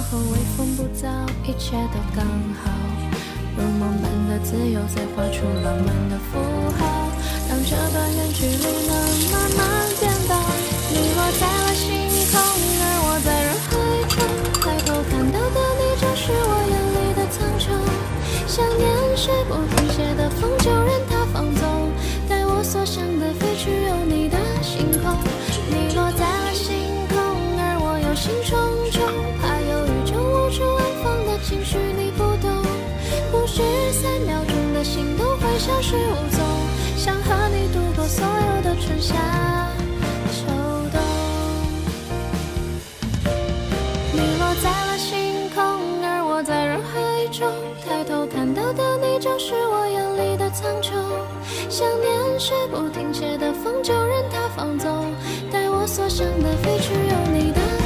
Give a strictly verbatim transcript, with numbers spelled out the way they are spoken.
后微风不燥，一切都刚好。如梦般的自由，再画出浪漫的符号，让这段远距离能慢慢变薄。你落在了星空，而我在人海中，抬头看到的你，就是我眼里的苍穹。想念是不停歇的风，就任它放纵，带我所向的飞去，有你的星空。你落在了星空，而我忧心忡忡，怕犹豫就无处安放的情绪你不懂，不是三秒钟的心动会消失无踪，想和你度过所有的春夏秋冬。你落在了星空，而我在人海中，抬头看到的你，就是我眼里的苍穹。想念是不停歇的风，就任它放纵，带我所向的飞去，有你的